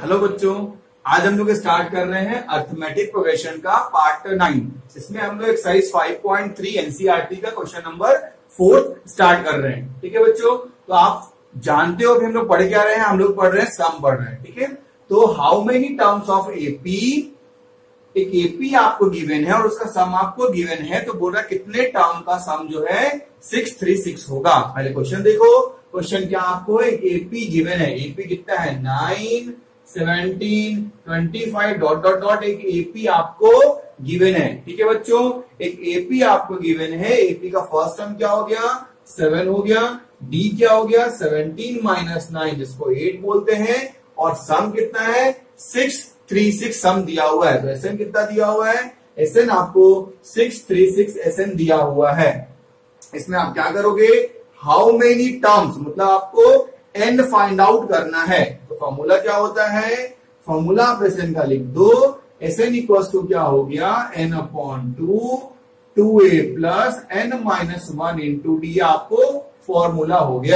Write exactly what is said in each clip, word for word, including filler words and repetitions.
Hello बच्चों, आज हम लोग स्टार्ट कर रहे हैं अर्थमेटिक प्रोग्रेशन का पार्ट नाइन। इसमें हम लोग exercise five point three NCERT का क्वेश्चन नंबर फोर्थ स्टार्ट कर रहे हैं। ठीक है बच्चों, तो आप जानते हो कि हम लोग पढ़ क्या रहे हैं, हम लोग पढ़ रहे हैं सम पढ़ रहे हैं। ठीक है, तो how many terms of AP, एक एपी आपको गिवन है और उसका सम आपको गिवन है, तो बोल रहा है कितने टर्म का सम जो है सिक्स थ्री सिक्स होगा। पहले क्वेश्चन देखो, क्वेश्चन क्या आपको एक एपी गिवन है, एपी कितना है nine seventeen twenty five dot dot dot एक एपी आपको गिवन है। ठीक है बच्चों, एक एपी आपको गिवन है। एपी का फर्स्ट टर्म क्या हो गया, सेवन हो गया। डी क्या हो गया, सेवनटीन माइनस नाइन जिसको एट बोलते हैं, और सम कितना है सिक्स थ्री सिक्स सम दिया हुआ है। तो एसएन कितना दिया हुआ है, एसएन आपको सिक्स थ्री सिक्स एसएन दिया हुआ है। इसमें आप क्या करोगे, हाउ मेनी टर्म्स, मतलब आपको एन फाइंड आउट करना है। तो फॉर्मूला क्या होता है, फॉर्मूला आप एसएन का लिख दो। एसएन इक्वल टू क्या हो गया, एन अपॉन टू टू ए plus N minus one into D आपको फॉर्मूला हो गया।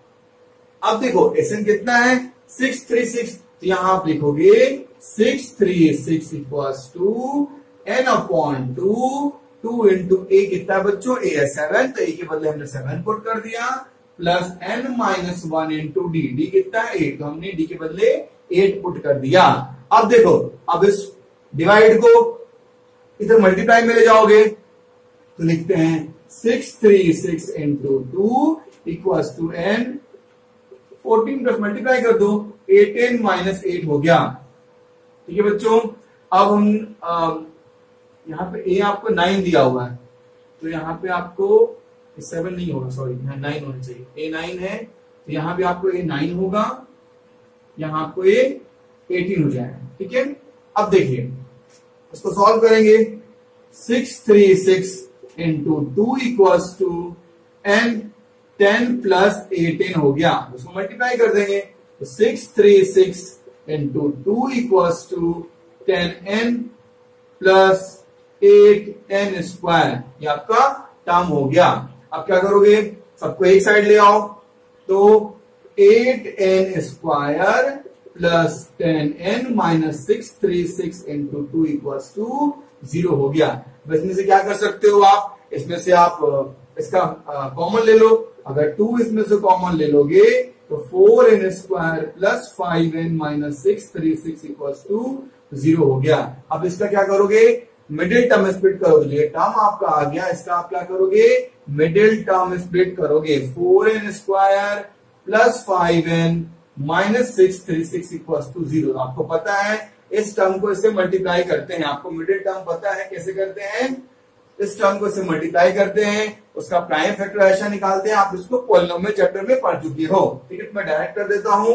अब देखो एसएन कितना है सिक्स थ्री सिक्स, तो यहां आप लिखोगे six three six equal to N upon two two into ए कितना है बच्चों, ए है सेवन, तो ए के बदले हमने सेवन पुट कर दिया, plus N minus one into D, D कितना है एट, तो हमने डी के बदले एट पुट कर दिया। अब देखो, अब इस डिवाइड को इधर मल्टीप्लाई में ले जाओगे तो लिखते हैं six three six into two equal to n, fourteen plus multiply कर दो, एटीन माइनस एट हो गया। ठीक है बच्चों, अब हम आ, यहाँ पे ए आपको नाइन दिया हुआ है, तो यहाँ पे आपको सेवन नहीं होगा, सॉरी यहाँ नाइन होना चाहिए। ए नाइन है तो यहाँ भी आपको ए नाइन होगा, यहाँ आपको ए एटीन हो जाएगा। ठीक है, अब देखिए इसको सॉल्व करेंगे, six three six into two equals to n ten plus eighteen हो गया, उसको मल्टीप्लाई कर देंगे, तो six three six into two equals to ten n plus eight n square, ये आपका टर्म हो गया। अब क्या करोगे, सबको एक साइड ले आओ, तो eight n square plus ten n minus six three six into two equals to zero हो गया। इसमें से क्या कर सकते हो आप, इसमें से आप इसका कॉमन ले लो, अगर टू इसमें से कॉमन ले लोगे तो four n square plus five n minus six three six equals to zero हो गया। अब इसका क्या करोगे, मिडिल टर्म स्प्लिट करोगे, ये टर्म आपका आ गया, इसका आप क्या करोगे, मिडिल टर्म स्प्लिट करोगे, four n square plus five n minus six three six equal to zero. आपको पता है इस टर्म को इससे मल्टीप्लाई करते हैं, आपको मिडिल टर्म पता है कैसे करते हैं, इस टर्म को इससे मल्टीप्लाई करते हैं, उसका प्राइम फैक्टर ऐसा निकालते हैं। आप इसको पॉलिनोमियल चैप्टर में पढ़ चुके हो। ठीक है, मैं डायरेक्ट कर देता हूं,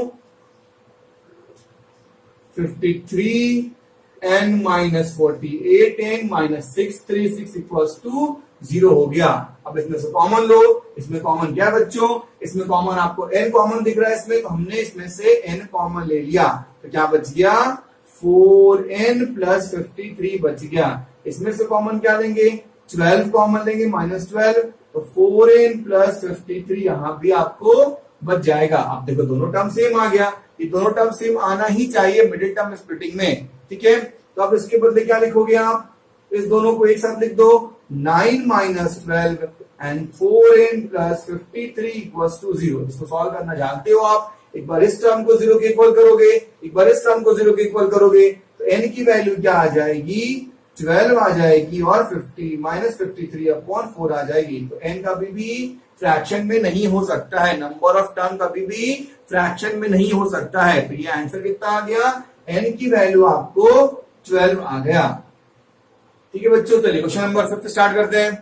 fifty three n minus forty eight n minus six three six equals to zero हो गया। अब इसमें से कॉमन लो, इसमें कॉमन क्या है बच्चों, इसमें कॉमन आपको एन कॉमन दिख रहा है इसमें, तो हमने इसमें से एन कॉमन ले लिया, तो क्या बच गया four n plus fifty three बच गया। इसमें से कॉमन क्या लेंगे, ट्वेल्व कॉमन लेंगे, माइनस ट्वेल्व, तो four n plus fifty three यहां भी आपको बच जाएगा। अब देखो दोनों टर्म सेम आ गया, ये दोनों टर्म सेम आना ही चाहिए मिडिल टर्म स्प्लिटिंग में। ठीक है, तो अब इसके बदले क्या लिखोगे आप, इस दोनों को एक साथ लिख दो, nine minus twelve and four n plus fifty three equals to zero. इसको सॉल्व करना जानते हो आप, एक बार इस टर्म को जीरो के इक्वल करोगे, एक बार इस टर्म को जीरो के इक्वल करोगे, तो एन की वैल्यू क्या आ जाएगी, ट्वेल्व आ जाएगी, और fifty minus fifty three upon four आ जाएगी। तो एन कभी भी फ्रैक्शन में नहीं हो सकता है, नंबर ऑफ टर्म कभी भी फ्रैक्शन में नहीं हो सकता है। तो ये आंसर कितना आ गया, एन की वैल्यू आपको ट्वेल्व आ गया। ठीक है बच्चों, चलिए क्वेश्चन नंबर फिफ्थ स्टार्ट करते हैं।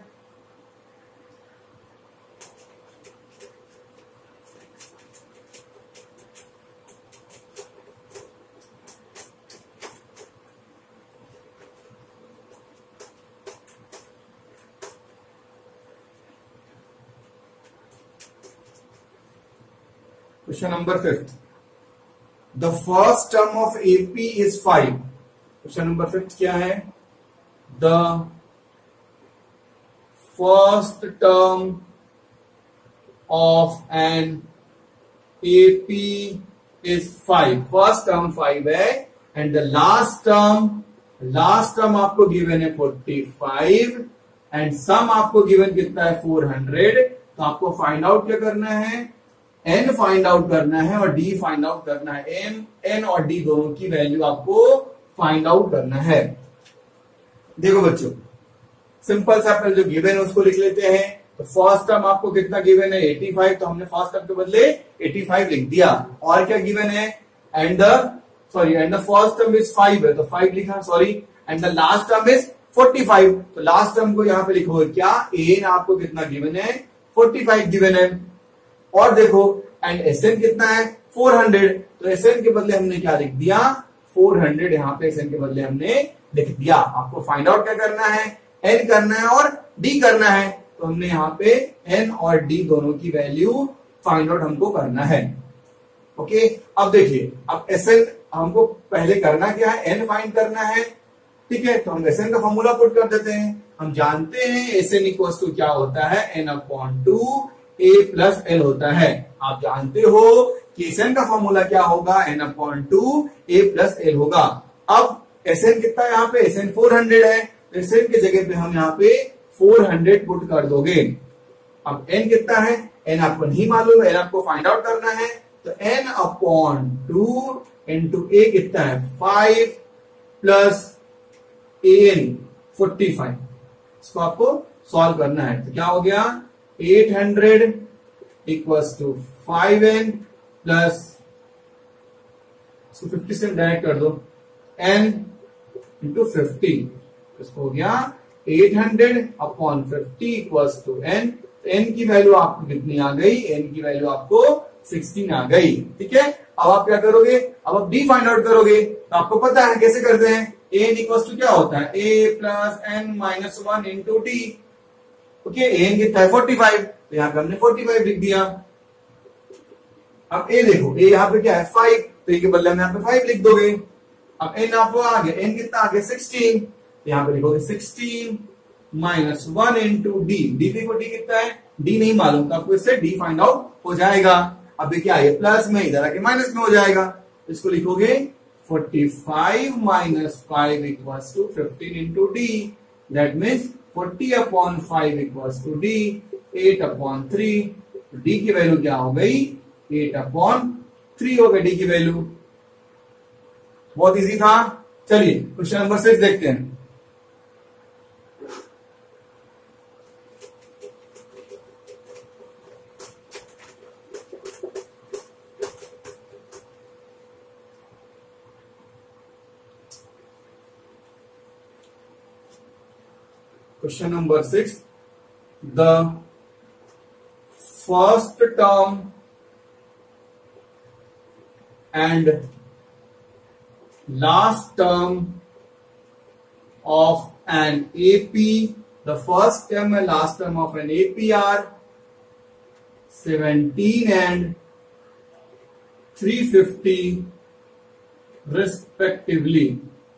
Question number fifth, the first term of AP is five. Question number fifth क्या है, the first term of an A P is five, first term five है and the last term last term आपको given है forty five and sum आपको given कितना है four hundred. तो आपको फाइंड आउट क्या करना है, एन फाइंड आउट करना है और डी फाइंड आउट करना है। एन एन और डी दोनों की वैल्यू आपको फाइंड आउट करना है। देखो बच्चों, सिंपल सा पहले जो गिवन है उसको लिख लेते हैं। तो फर्स्ट टर्म आपको कितना गिवन है पचासी, तो हमने फर्स्ट टर्म के बदले पचासी लिख दिया। और क्या गिवन है, and the sorry and the first term is five है तो फाइव लिखा, sorry and the last term is forty five. तो लास्ट टर्म को यहाँ पे लिखोगे क्या, एन आपको कितना गिवन है फोर्टी फाइव गिवन है। और देखो एंड एसएन कितना है फोर हंड्रेड, तो एसएन के बदले हमने क्या लिख दिया फोर हंड्रेड, यहाँ पे एसएन के बदले हमने लिख दिया। आपको फाइंड आउट क्या करना है, एन करना है और डी करना है। तो हमने यहाँ पे एन और डी दोनों की वैल्यू फाइंड आउट हमको करना है। ओके, अब देखिए, अब एसएन हमको पहले करना क्या है, एन फाइंड करना है। ठीक है, तो हम एसएन का फॉर्मूला पुट कर देते हैं। हम जानते हैं एसएन इक्वल टू क्या होता है, एन अपॉन टू ए प्लस एल होता है। आप जानते हो कि एसएन का फॉर्मूला क्या होगा, एन अपॉन टू ए प्लस एल होगा। अब एसएन कितना है यहाँ पे, एसएन फोर हंड्रेड है, एसएन की जगह पे हम यहाँ पे फोर हंड्रेड पुट कर दोगे। अब एन कितना है, एन आपको नहीं मालूम है, एन आपको फाइंड आउट करना है। तो एन अपॉन टू इंटू ए कितना है five plus n forty five, इसको आपको सॉल्व करना है। तो क्या हो गया, eight hundred equals to five n plus, इसको फिफ्टी से डायरेक्ट कर दो, एन इंटू फिफ्टी, इसको हो गया eight hundred upon fifty equals to n. N की वैल्यू आपको कितनी आ गई, एन की वैल्यू आपको सिक्सटीन आ गई। ठीक है, अब आप क्या करोगे, अब आप डी फाइंड आउट करोगे। तो आपको पता है कैसे करते हैं, एन इक्वल्स टू क्या होता है, a plus N minus one into d. Okay, n कितना है फोर्टी फाइव, तो यहाँ पे हमने फोर्टी फाइव लिख दिया। अब ए देखो, ए यहाँ पे क्या है फाइव, तो ए के बदले में यहाँ पे फाइव लिख दोगे। अब एन आपको आ गया, एन कितना आ गया सिक्सटीन, तो यहाँ पे लिखोगे sixteen minus one into D. D देखो डी कितना है, डी नहीं मालूम, तो आपको इससे डी फाइंड आउट हो जाएगा। अब देखिए आइए प्लस में, इधर आके माइनस में हो जाएगा, इसको लिखोगे forty five minus five equals to fifteen into d, that means forty upon five equals to d, eight upon three. D की वैल्यू क्या हो गई, एट अपॉन थ्री हो गई डी की वैल्यू। बहुत इजी था। चलिए क्वेश्चन नंबर सिक्स देखते हैं। Question number six, the first term and last term of an A P, the first term and last term of an A P are seventeen and three fifty respectively.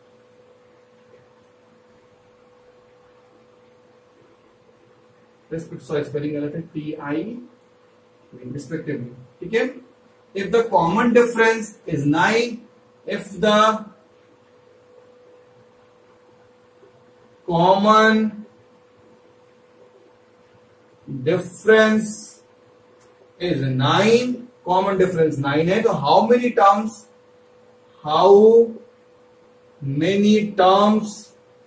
Sorry spelling गलत है, T I respectively. ठीक है, if the common difference is nine, if the common difference is nine, common difference nine है, तो how many terms, how many terms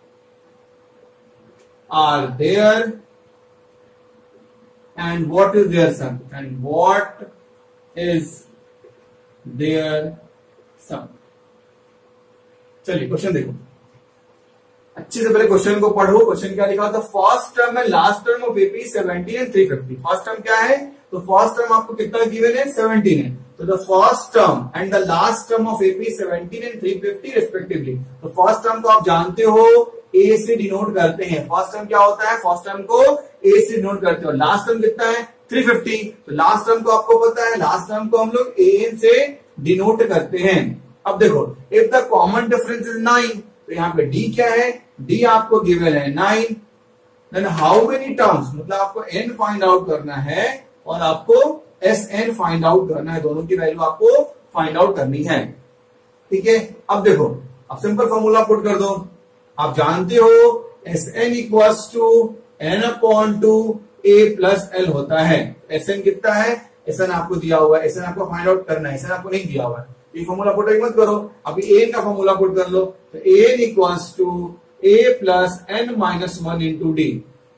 are there and what is their sum, and what is their sum। चलिए question देखो, अच्छे से पहले question को पढ़ो। Question क्या लिखा था, फर्स्ट टर्म है last term of AP seventeen and three fifty. First term क्या है, तो फर्स्ट टर्म आपको कितना गिवन है सेवनटीन है, तो the first term and the last term of AP seventeen and three fifty respectively. तो फर्स्ट टर्म को आप जानते हो ए से डिनोट करते हैं। फर्स्ट टर्म क्या होता है, फर्स्ट टर्म को ए से डिनोट करते हो। लास्ट टर्म कितना है थ्री फिफ्टी, तो लास्ट टर्म को आपको पता है, लास्ट टर्म को हम लोग ए एन से डिनोट करते हैं। अब देखो, if the common difference is nine, तो यहाँ पे डी क्या है, डी आपको गिवन है nine, then how many terms, मतलब आपको एन फाइंड आउट करना है और आपको एस एन फाइंड आउट करना है, दोनों की वैल्यू आपको फाइंड आउट करनी है। ठीक है, अब देखो, अब सिंपल फॉर्मूला पुट कर दो। आप जानते हो s n equals to N upon two A plus l होता है। एस एन कितना है, एस एन आपको दिया हुआ है, एस एन आपको फाइंड आउट करना है, एस एन आपको नहीं दिया हुआ है, ये फॉर्मूला पुट मत करो, अभी एन का फॉर्मूला पुट कर लो। तो n equals to A plus N minus one into d.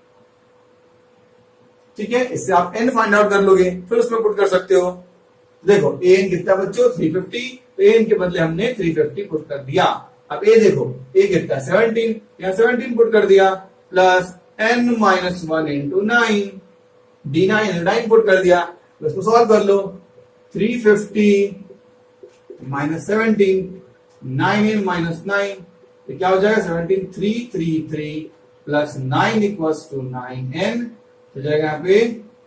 ठीक है, इससे आप एन फाइंड आउट कर लोगे, फिर उसमें पुट कर सकते हो। देखो एन कितना बच्चों थ्री फिफ्टी, तो एन के बदले हमने थ्री फिफ्टी पुट कर दिया। अब ए देखो, ए कितना सेवनटीन, यहाँ सेवनटीन पुट कर दिया, plus N minus one into nine, d nine nine put कर दिया। तो इसको सॉल्व कर लो, three fifty minus seventeen, nine n minus nine, तो क्या हो जाएगा seventeen, three three three plus nine equals to nine n, हो जाएगा यहाँ पे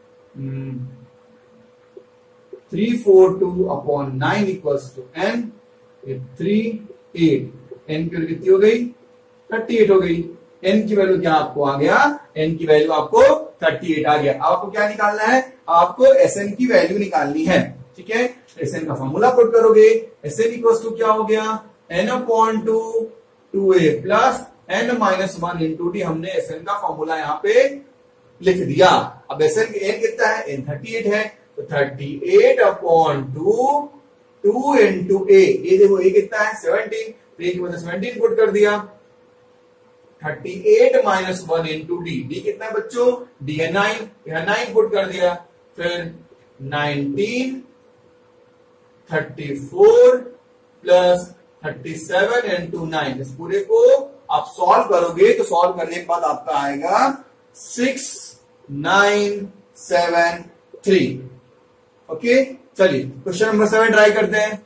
three four two upon nine equals to n, three eight, n की वैल्यू कितनी हो गई, थर्टी एट हो गई। एन की वैल्यू क्या आपको आ गया, एन की वैल्यू आपको थर्टी एट आ गया। आपको क्या निकालना है, आपको एस एन की वैल्यू निकालनी है। ठीक है, एस एन का फॉर्मूला पुट करोगे, एस एन इक्वल्स टू क्या हो गया, एन अपॉन टू टू ए plus N minus one into d. हमने एस एन का फॉर्मूला यहाँ पे लिख दिया। अब एस एन एन कितना है, एन थर्टी एट है, तो thirty eight upon two, two into a, ये देखो ए कितना है सेवनटीन, तो ए की वजह सेवनटीन पुट कर दिया, thirty eight minus one into D, D कितना है बच्चों, डी है नाइन, यहां नाइन पुट कर दिया, फिर nineteen, thirty four plus thirty seven into nine, इस पूरे को आप सॉल्व करोगे तो सॉल्व करने के बाद आपका आएगा six nine seven three. Okay, चलिए क्वेश्चन नंबर सेवन ट्राई करते हैं।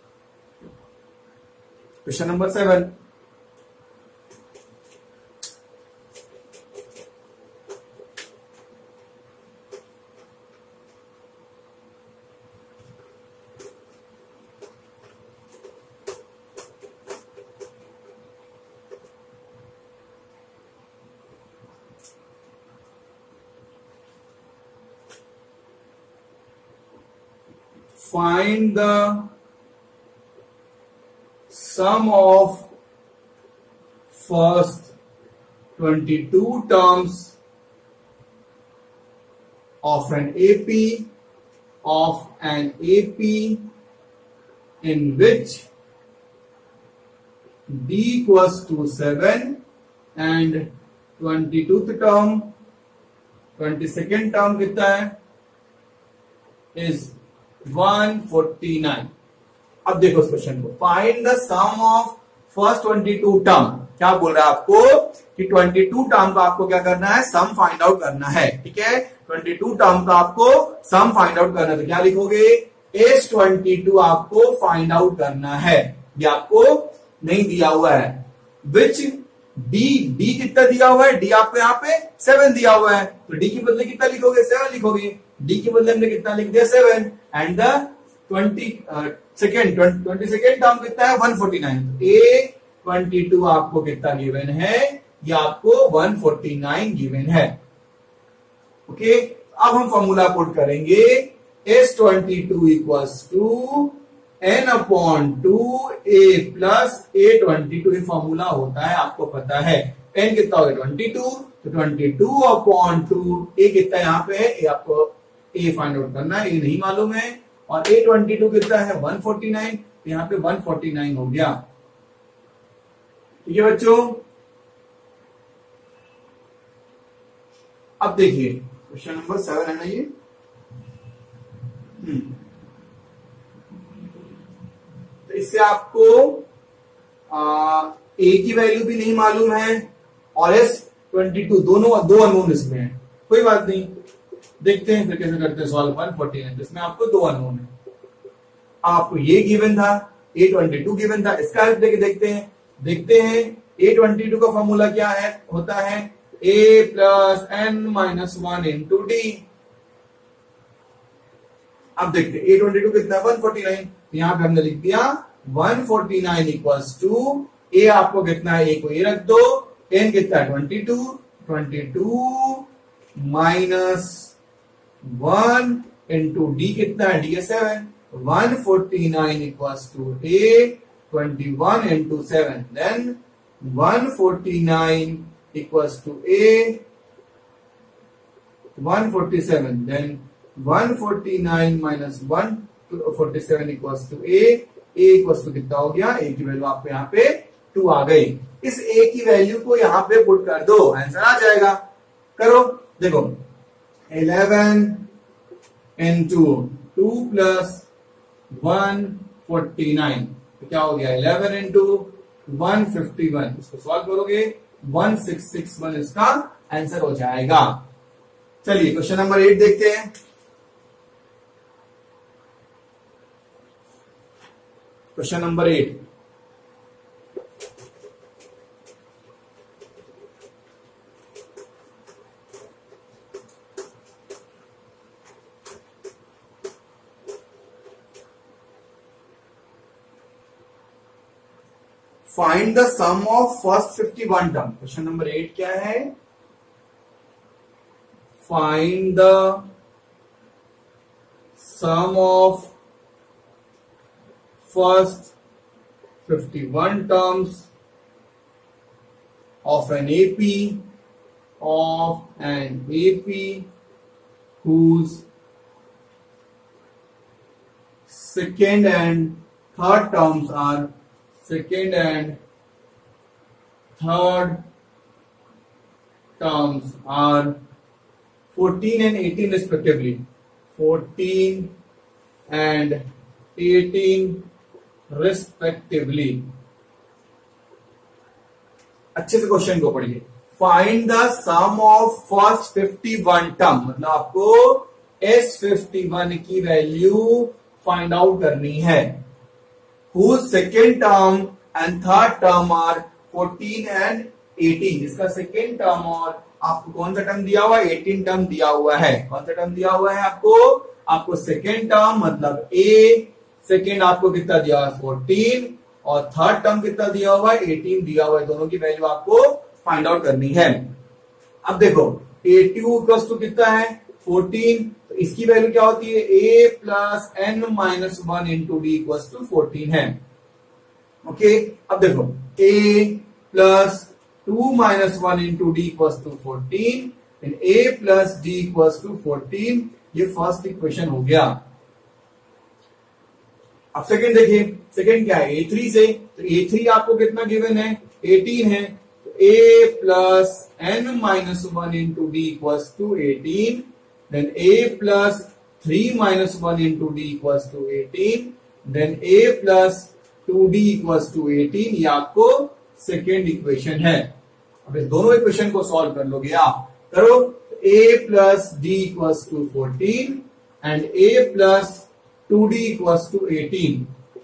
Question number seven, find the sum of first twenty-two terms of an A P of an A P in which D equals to seven and twenty-second term, twenty-second term कितना है, is one forty nine. अब देखो इस question को, find the sum of first twenty two term. क्या बोल रहा है आपको कि ट्वेंटी टू टर्म का आपको क्या करना है, सम फाइंड आउट करना है। ठीक है, ट्वेंटी टू टर्म का आपको सम फाइंड आउट करना है, तो क्या लिखोगे, एस ट्वेंटी टू आपको फाइंड आउट करना है। ये आपको नहीं दिया हुआ है, विच डी, डी कितना दिया हुआ है, डी आपको यहाँ पे सेवन दिया हुआ है, तो डी के बदले कितना लिखोगे, सेवन लिखोगे। डी के बदले हमने कितना लिख दिया, seven, and the twenty second twenty second term कितना है, one forty nine. A twenty two आपको कितना गिवन है, ये आपको वन फोर्टी नाइन गिवन है। ओके, अब हम फॉर्मूला पुट करेंगे, s twenty two equals to N upon two A plus a twenty two, ये फॉर्मूला होता है, आपको पता है। एन कितना होगा ट्वेंटी टू, तो twenty two upon two, a कितना यहाँ पे है, ए आपको ए फाइंड आउट करना है, ये नहीं मालूम है, और ए ट्वेंटी टू कितना है वन फोर्टी नाइन, तो यहाँ पे वन फोर्टी नाइन हो गया। ठीक है बच्चों, अब देखिए क्वेश्चन नंबर सेवन है ना ये, हम्म तो इससे आपको आ, ए की वैल्यू भी नहीं मालूम है और एस ट्वेंटी टू, दोनों दो अननोन इसमें है, कोई बात नहीं, देखते हैं फिर कैसे करते हैं सॉल्व। वन फोर्टी नाइन जिसमें आपको दो अननोन है, आपको ये गिवन था, ए ट्वेंटी टू गिवन था, इसका हेल्प लेके देखते हैं। देखते हैं ए ट्वेंटी टू का फॉर्मूला क्या है, होता है a plus N minus one into d. अब देखते हैं ए ट्वेंटी टू कितना, वन फोर्टी नाइन, यहां पे हमने लिख दिया one forty nine equals to, a आपको कितना है, ए को ये रख दो, एन कितना है twenty two, twenty two minus one into d कितना है, डी है seven, one forty nine equals to a twenty one into seven, then one forty nine equals to a one forty seven, then one forty nine minus one forty seven equals to a, a equals to कितना हो गया, ए की value आपको यहाँ पे to आ गई। इस ए की वैल्यू को यहाँ पे पुट कर दो, आंसर आ जाएगा। करो, देखो eleven into two plus one forty nine, तो क्या हो गया eleven into one fifty one, इसको सॉल्व करोगे वन सिक्स सिक्स वन इसका आंसर हो जाएगा। चलिए क्वेश्चन नंबर एट देखते हैं। Question number eight, find the sum of first fifty one term. Question number eight क्या है, find the sum of first fifty-one terms of an A P of an A P whose second and third terms are second and third terms are fourteen and eighteen respectively, fourteen and eighteen respectively. अच्छे से question को पढ़िए। Find the sum of first fifty one term, मतलब आपको s fifty one की value find out करनी है। Whose second term and third term are fourteen and eighteen, इसका सेकेंड टर्म और आपको कौन सा टर्म दिया हुआ है, एटीन टर्म दिया हुआ है। कौन सा टर्म दिया हुआ है आपको, आपको सेकेंड टर्म मतलब ए, सेकेंड आपको कितना दिया हुआ है फोर्टीन, और थर्ड टर्म कितना दिया हुआ है एटीन दिया हुआ है। दोनों की वैल्यू आपको फाइंड आउट करनी है। अब देखो ए टू इक्वल्स टू कितना है फोर्टीन, तो इसकी वैल्यू क्या होती है, a plus N minus one into d equals to fourteen है। ओके, अब देखो a plus two minus one into d equals to fourteen, a plus d equals to fourteen, ये फर्स्ट इक्वेशन हो गया। अब सेकंड देखिए, सेकंड क्या है, ए थ्री से, तो ए थ्री आपको कितना गिवन है, एटीन है, तो a plus N minus one into d equals to eighteen, then a plus three minus one into d equals to eighteen, then a plus two d equals to eighteen, ये आपको second equation है। अब इस दोनों equation को solve कर लोगे आप, करो, a plus d equals to fourteen and a plus two d equals to eighteen,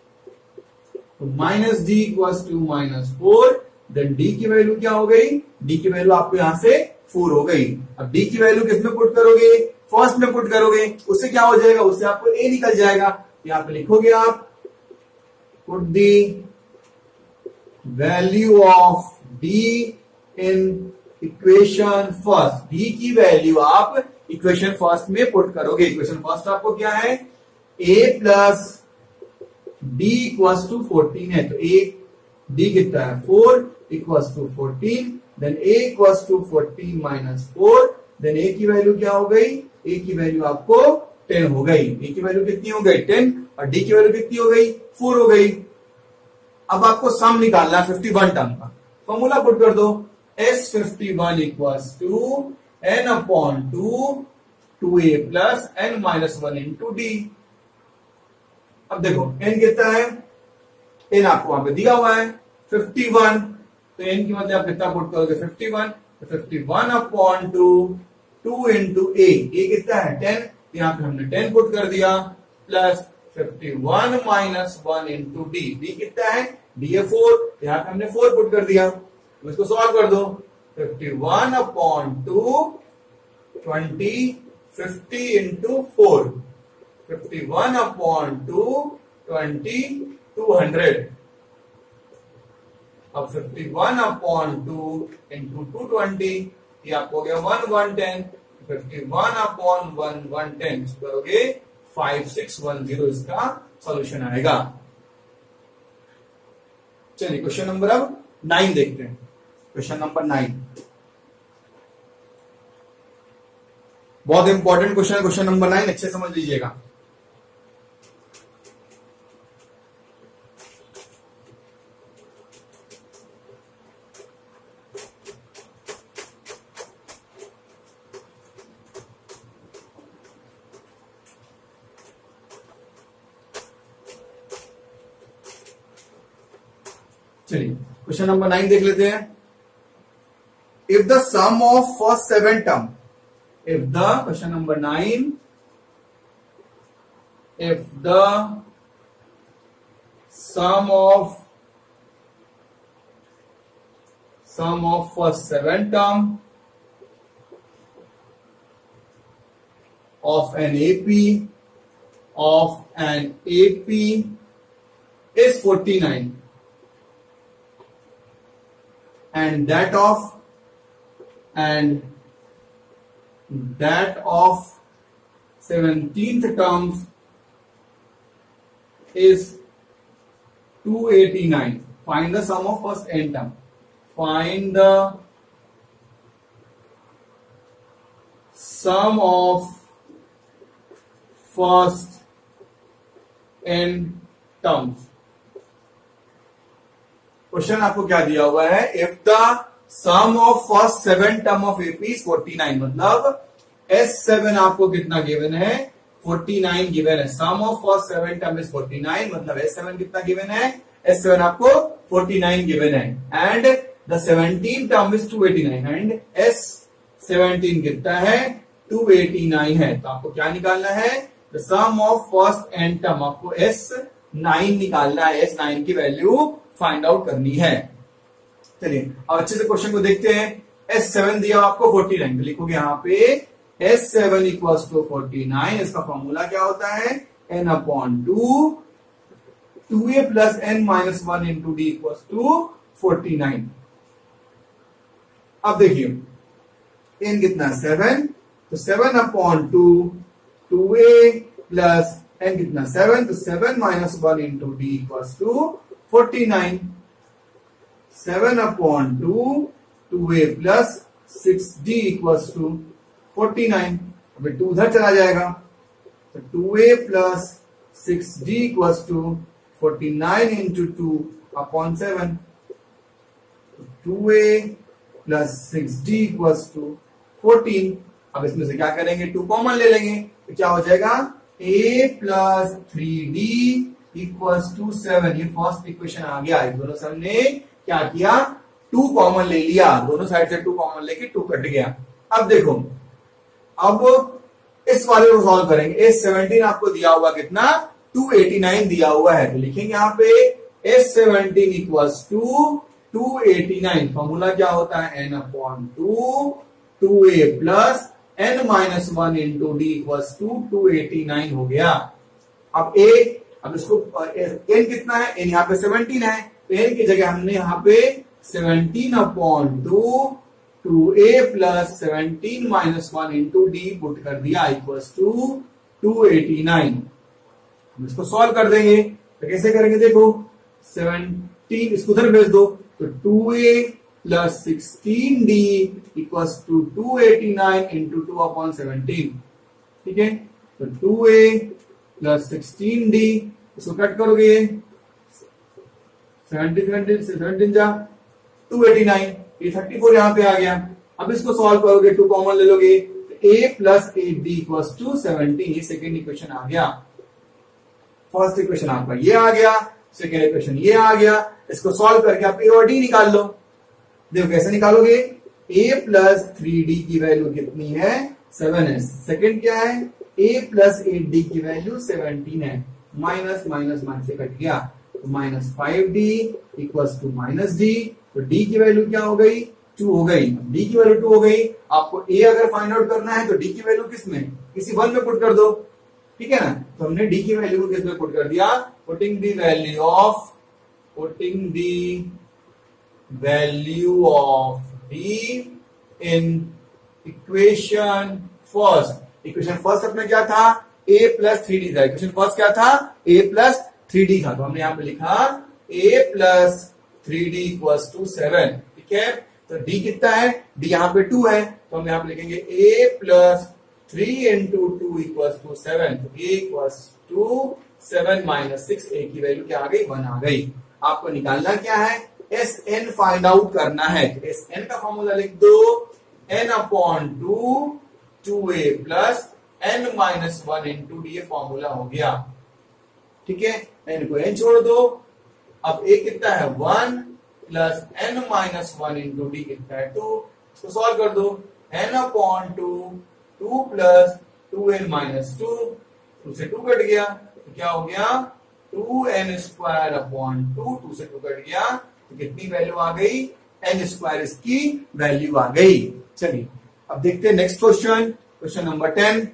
तो minus d equals to minus four, then d की वैल्यू क्या हो गई, डी की वैल्यू आपको यहां से फोर हो गई। अब डी की वैल्यू किसमें पुट करोगे, फर्स्ट में पुट करोगे, उससे क्या हो जाएगा, उससे आपको ए निकल जाएगा। यहां पे लिखोगे आप put the value of d in equation first, d की वैल्यू आप इक्वेशन फर्स्ट में पुट करोगे। इक्वेशन फर्स्ट आपको क्या है, a plus d equals to fourteen है, तो ए डी कितना है four equals to fourteen, then a equals to fourteen minus four, then a की वैल्यू क्या हो गई, ए की वैल्यू आपको टेन हो गई। ए की वैल्यू कितनी हो गई टेन, और डी की वैल्यू कितनी हो गई फोर हो गई। अब आपको सम निकालना है फिफ्टी वन टर्म का, फॉर्मूला पुट कर दो, s fifty one equals to N upon two two A plus N minus one into d. अब देखो एन कितना है, एन आपको वहां पे दिया हुआ है फिफ्टी वन, तो एन की मतलब आप कितना पुट करोगे फिफ्टी वन, तो fifty one upon two two into a, a कितना है टेन, यहाँ पे हमने टेन पुट कर दिया, plus fifty one minus one into D, D कितना है डी है फोर, यहाँ पे हमने फोर पुट कर दिया। तो इसको सॉल्व कर दो, fifty one upon two twenty, fifty into four, fifty one upon two twenty, two hundred. अब fifty one upon two into two twenty, ये आपको हो गया one one ten, fifty one upon one one ten, करोगे five six one zero इसका solution आएगा। चलिए question number अब नाइन देखते हैं। क्वेश्चन नंबर नाइन बहुत इंपॉर्टेंट क्वेश्चन है। क्वेश्चन नंबर नाइन अच्छे समझ लीजिएगा। चलिए क्वेश्चन नंबर नाइन देख लेते हैं। If the sum of first seven term, if the question number nine, if the sum of sum of first seven term of an AP of an AP is forty nine and that of and that of seventeenth terms is two eighty-nine. Find the sum of first n term. Find the sum of first n terms. Question आपको क्या दिया हुआ है? If the sum of first seven term of AP is forty nine, मतलब s seven आपको कितना given है? Forty nine given है। Sum of first seven term is forty nine, मतलब एस सेवन कितना गिवन है? एस सेवन आपको forty nine given है। And the seventeen term is two eighty nine and s seventeen कितना है? To eighty nine है। तो आपको क्या निकालना है? The sum of first n term, आपको एस नाइन निकालना है। एस नाइन की वैल्यू फाइंड आउट करनी है। चलिए अब अच्छे से क्वेश्चन को देखते हैं। एस सेवन दिया आपको फोर्टी नाइन, तो लिखोगे यहाँ पे s seven equal to forty nine. इसका फॉर्मूला क्या होता है? N upon two two A plus N minus one into d equal to forty nine. अब देखिए एन कितना? सेवन, तो सेवन अपॉन टू टू ए प्लस एन कितना? सेवन, तो seven minus one into d equal to forty nine. Seven upon two two A plus six d equals to forty nine. अभी two उधर चला जाएगा, तो two A plus six d equals to forty nine into two upon seven. Two A plus six d equals to fourteen. अब इसमें से क्या करेंगे? टू कॉमन ले लेंगे, तो क्या हो जाएगा? A plus three d equals to seven. ये फर्स्ट इक्वेशन आ गया। दोनों साइड ने क्या किया? टू कॉमन ले लिया। दोनों साइड से टू कॉमन लेके टू कट गया। अब देखो, अब इस वाले को सॉल्व करेंगे। एस सेवनटीन आपको दिया हुआ कितना? टू एटी नाइन दिया हुआ है, तो लिखेंगे यहाँ पे s seventeen equals to two eighty nine. Formula क्या होता है? N upon two two A plus N minus one into d equals to two eighty nine हो गया। अब ए, अब इसको एन कितना है? एन यहाँ पे सेवनटीन है, तो एन की जगह हमने यहाँ पे सेवनटीन अपॉन टू टू ए plus seventeen minus one into d put कर दिया equals to two eighty nine. हम इसको सॉल्व कर देंगे, तो कैसे करेंगे? देखो सेवनटीन इसको उधर भेज दो, तो two A plus sixteen d equals to two eighty nine into two upon seventeen. ठीक है, तो टू ए प्लस सिक्सटीन डी, इसको कट करोगे सेवनटीन सेवनटीन सेवनटीन जा टू एटी नाइन, ये थर्टी फोर यहाँ पे आ गया। अब इसको सॉल्व करोगे, टू कॉमन ले लोगे, तो a plus eight d equals to seventeen. ये सेकेंड इक्वेशन आ गया। फर्स्ट इक्वेशन आपका ये आ गया, सेकेंड इक्वेशन ये आ गया। इसको सॉल्व करके आप ए और डी निकाल लो। देखो कैसे निकालोगे? ए प्लस थ्री डी की वैल्यू कितनी है? सेवन है। सेकेंड क्या है? ए प्लस एट डी की वैल्यू सेवनटीन है। माइनस माइनस माइनस से कट गया, तो minus five d equals to minus d. तो डी की वैल्यू क्या हो गई? टू हो गई। डी की वैल्यू टू हो गई। आपको ए अगर फाइंड आउट करना है तो डी की वैल्यू किस में? किसी वन में पुट कर दो। ठीक है ना, तो हमने डी की वैल्यू को किस में पुट कर दिया? Putting the value of putting the value of d in equation first. Equation first अपने क्या था? ए प्लस थ्री डी था। क्वेश्चन फर्स्ट क्या था, ए प्लस थ्री डी था, तो हमने यहाँ पे लिखा a plus three d equals to seven. ठीक है, तो डी कितना है, डी यहाँ पे टू है, तो हम यहाँ पे लिखेंगे a plus three into two equals to seven. तो a equals to seven minus six, a की वैल्यू क्या आ गई, वन आ गई। आपको निकालना क्या है, एस एन फाइंड आउट करना है। एस एन का फॉर्मूला लिख दो, एन अपॉन टू टू ए plus N minus one into d, ये फॉर्मूला हो गया। ठीक है, एन को एन छोड़ दो, अब ए कितना है one plus N minus one into d कितना है टू। इसको सॉल्व कर दो, n upon two two plus two n minus two, two से टू कट गया तो क्या हो गया, two n square upon two, two से टू कट गया तो कितनी वैल्यू आ गई, एन स्क्वायर इसकी वैल्यू आ गई। चलिए अब देखते हैं next question, question number ten.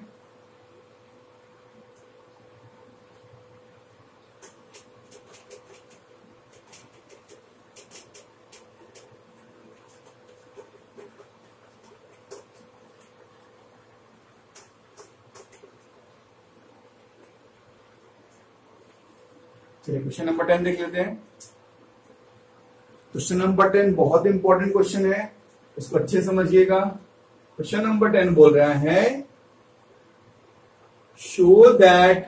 चलिए क्वेश्चन नंबर टेन देख लेते हैं। क्वेश्चन नंबर टेन बहुत इंपॉर्टेंट क्वेश्चन है, इसको अच्छे से समझिएगा। क्वेश्चन नंबर टेन बोल रहा है, show that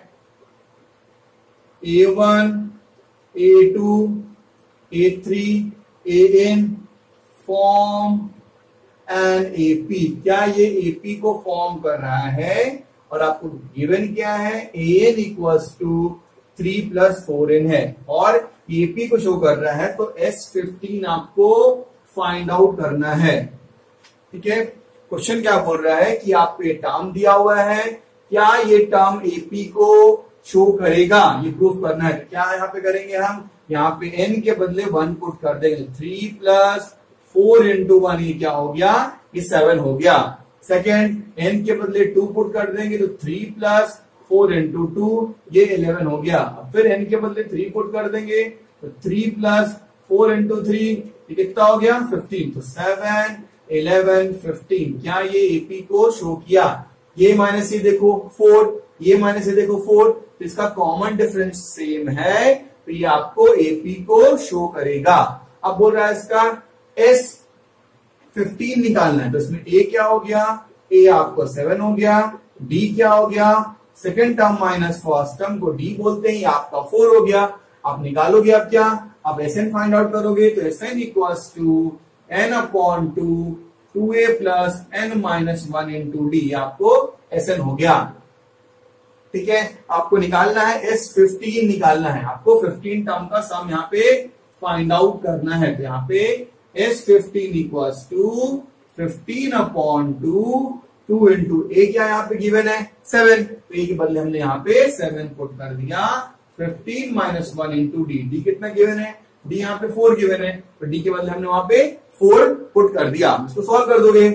a one, a two, a three, a n form an AP. क्या ये एपी को फॉर्म कर रहा है, और आपको गिवन क्या है, a n equals to three plus four n है, और एपी को शो कर रहा है, तो एस फिफ्टीन आपको फाइंड आउट करना है। ठीक है, क्वेश्चन क्या बोल रहा है कि आपको ये टर्म दिया हुआ है, क्या ये टर्म एपी को शो करेगा, ये प्रूफ करना है। तो क्या यहाँ पे करेंगे हम, यहाँ पे एन के बदले वन पुट कर देंगे, three plus four into one, ये क्या हो गया, ये सेवन हो गया। सेकेंड, एन के बदले टू पुट कर देंगे तो three plus four into two, ये इलेवन हो गया। फिर एन के बदले थ्री पुट कर देंगे तो three plus four into three, ये कितना हो गया, फिफ्टीन। तो सेवन, इलेवन, फिफ्टीन, क्या ये एपी को शो किया। ये माइनस ये देखो फोर, ये माइनस ये देखो फोर, तो इसका कॉमन डिफरेंस सेम है, तो ये आपको एपी को शो करेगा। अब बोल रहा है इसका एस फिफ्टीन निकालना है, तो इसमें ए क्या हो गया, ए आपको सेवन हो गया, डी क्या हो गया, second term minus first term को डी बोलते हैं, आपका फोर हो गया। आप निकालोगे अब क्या, आप एस एन फाइंड आउट करोगे, तो s n equals to N upon two two A plus N minus one into D, आपको एस एन हो गया। ठीक है, आपको निकालना है एस फिफ्टीन निकालना है, आपको फिफ्टीन टर्म का सम यहाँ पे फाइंड आउट करना है। तो यहाँ पे s fifteen equals to fifteen upon two two into a, क्या यहाँ पे गिवन है सेवन, तो ए के बदले हमने यहाँ पे सेवन पुट कर दिया, fifteen minus one into D, D कितना गिवन है, डी यहाँ पे फोर गिवन है, तो डी के बदले हमने वहां पे फोर पुट कर दिया। इसको सॉल्व कर दोगे,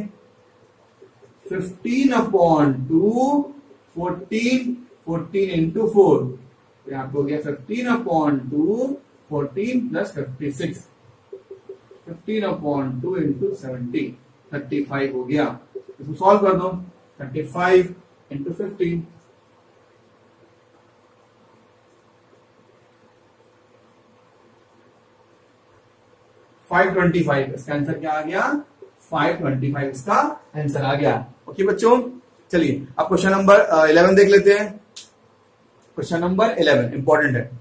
fifteen upon two, fourteen, fourteen into four, तो यहाँ पे हो गया fifteen upon two, fourteen plus fifty six, fifteen upon two into seventeen, thirty five हो गया। इसको सॉल्व कर दो, thirty five into fifteen, five twenty five, इसका आंसर क्या आ गया, फाइव ट्वेंटी फाइव इसका आंसर आ गया। ओके बच्चों, चलिए अब क्वेश्चन नंबर इलेवन देख लेते हैं। क्वेश्चन नंबर इलेवन इंपॉर्टेंट है।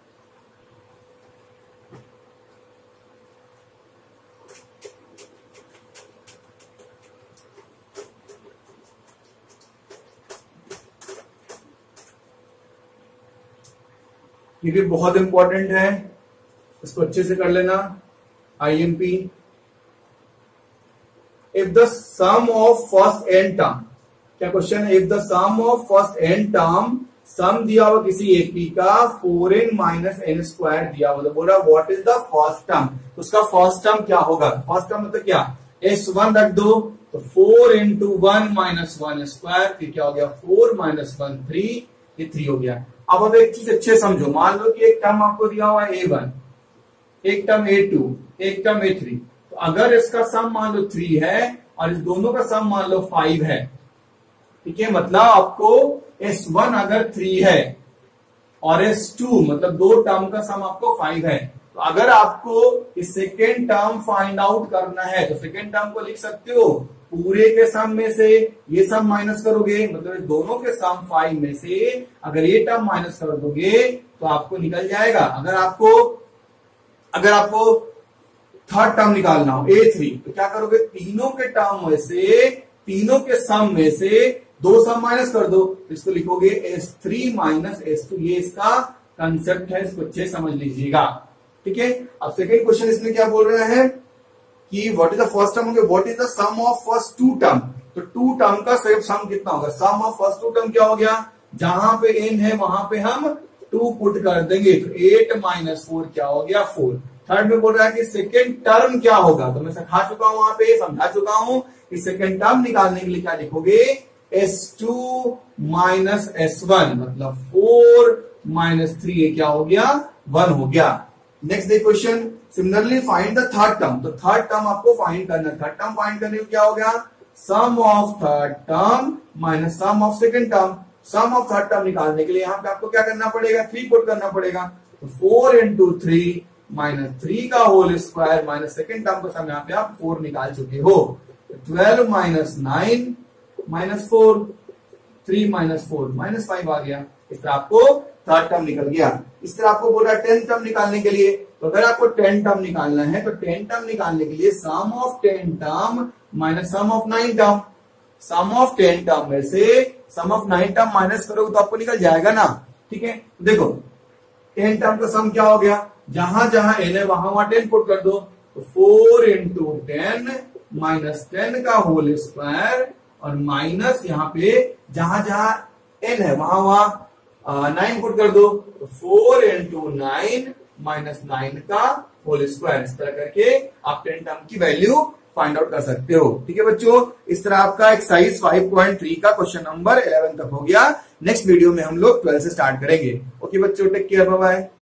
ये भी बहुत इंपॉर्टेंट है, इसको अच्छे से कर लेना। IMP, if the sum of first n term, क्या क्वेश्चन है, if the sum of first n term, sum दिया हुआ किसी एपी का four n minus n square दिया हुआ, बोल रहा what is the first term, तो उसका फर्स्ट टर्म क्या होगा, फर्स्ट टर्म मतलब क्या, एस वन रख दो, तो four into one minus one square, फिर क्या हो गया, फोर माइनस वन थ्री, ये थ्री हो गया। अब अब एक चीज अच्छे समझो, मान लो कि एक टर्म आपको दिया हुआ है ए वन, एक टर्म ए टू, एक टर्म ए थ्री, तो अगर इसका सम मान लो थ्री है और इस दोनों का सम मान लो फाइव है, ठीक है, मतलब आपको एस वन अगर थ्री है और एस टू मतलब दो टर्म का सम आपको फाइव है, तो अगर आपको इस सेकेंड टर्म फाइंड आउट करना है तो सेकेंड टर्म को लिख सकते हो पूरे के सम में से ये सम माइनस करोगे, मतलब दोनों के सम फाइव में से अगर ये टर्म माइनस कर दोगे तो आपको निकल जाएगा। अगर आपको अगर आपको थर्ड टर्म निकालना हो ए थ्री, तो क्या करोगे, तीनों के टर्म में से तीनों के सम में से दो सम माइनस कर दो, इसको लिखोगे s three minus s two. ये इसका कंसेप्ट है, इसको अच्छे समझ लीजिएगा। ठीक है, अब सेकेंड क्वेश्चन इसमें क्या बोल रहा है कि what is the first term, what is the sum of first two term. तो टू टर्म का सम कितना होगा, sum of first two term क्या हो गया, जहां पे एन है वहां पे हम टू पुट कर देंगे, तो एट माइनस फोर क्या हो गया, फोर। थर्ड में बोल रहा है कि सेकेंड टर्म क्या होगा, तो मैं सिखा चुका हूं, वहां पे समझा चुका हूं कि सेकेंड टर्म निकालने के लिए क्या लिखोगे, s two minus s one, मतलब फोर माइनस थ्री, ये क्या हो गया, वन हो गया। Next day question, similarly find the third term. तो थर्ड टर्म आपको फाइंड करना है, थर्ड टर्म फाइंड करने को क्या हो गया, sum of third term minus sum of second term. Sum of third term निकालने के लिए यहाँ पे आपको क्या करना पड़ेगा, थ्री पुट करना पड़ेगा, तो four into three minus three का whole square minus second term का सम, यहाँ पे आप फोर निकाल चुके हो, twelve minus nine minus four, three minus four minus five आ गया। इस तरह आपको थर्ड टर्म निकल गया। इस तरह आपको बोल रहा है टेन टर्म निकालने के लिए, तो अगर आपको टेन टर्म निकालना है तो टेन टर्म निकालने के लिए sum of ten term minus sum of nine term, sum of ten term में से sum of nine term minus करोगे तो आपको निकल जाएगा ना। ठीक है, देखो टेन टर्म का सम क्या हो गया, जहां जहां एन है वहां वहां टेन पुट कर दो, तो four into ten minus ten का होल स्क्वायर और माइनस यहाँ पे जहां जहां एन है वहां वहां नाइन पुट कर दो, तो four into nine minus nine का होल स्क्वायर। इस तरह करके आप टेन टर्म की वैल्यू फाइंड आउट कर सकते हो। ठीक है बच्चों, इस तरह आपका एक्सरसाइज फाइव पॉइंट थ्री का क्वेश्चन नंबर इलेवन तक हो गया। नेक्स्ट वीडियो में हम लोग ट्वेल्व से स्टार्ट करेंगे। ओके बच्चों, टेक केयर, बाय बाय।